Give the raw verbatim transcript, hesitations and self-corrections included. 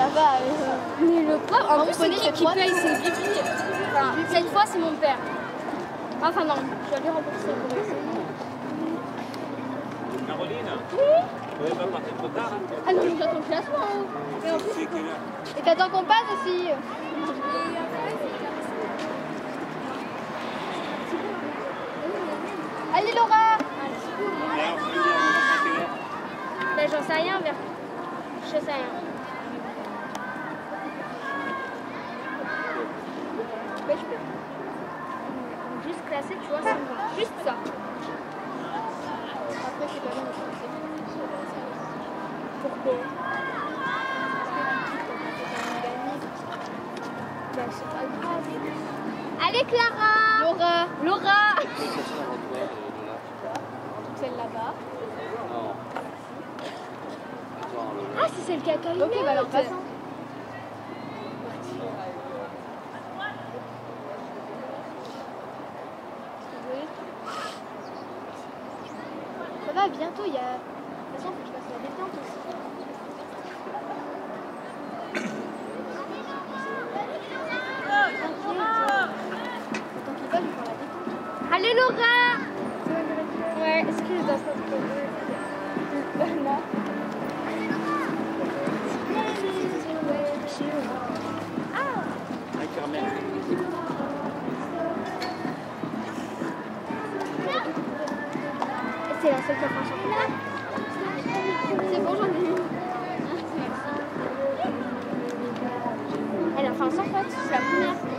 ça va. Euh... Mais le prof, en plus, c'est qui qui trois, paye ses bibis. Enfin, cette fois, c'est mon père. Enfin, non, je dois lui rembourser pour essayer. Caroline? Oui. Vous n'allez pas partir trop tard? Hein? Ah non, mais j'attends le classement. Hein. Et en plus, c'est quelle heure? Et t'attends qu'on passe aussi. Allez Laura. Ben, j'en sais rien, vers... Je sais rien. Ben, je peux. Juste classer, tu vois, ça me va. Juste ça. Après, c'est pas bien. Pourquoi? Ben, c'est pas grave. Allez, Clara! Laura. Laura! Celle là-bas. Ah, c'est celle qui a caillé. Ok, bah alors passe. Ça va, bientôt, il y a... De toute façon, il faut que je fasse la détente aussi. Tant qu'il va, je vais faire la détente. Allez, Laura! Ouais, est-ce que je dois faire ce Non. C'est la seule qui a fait un championnat. C'est bon, j'en ai eu. Elle a fait un sans faute, c'est la première.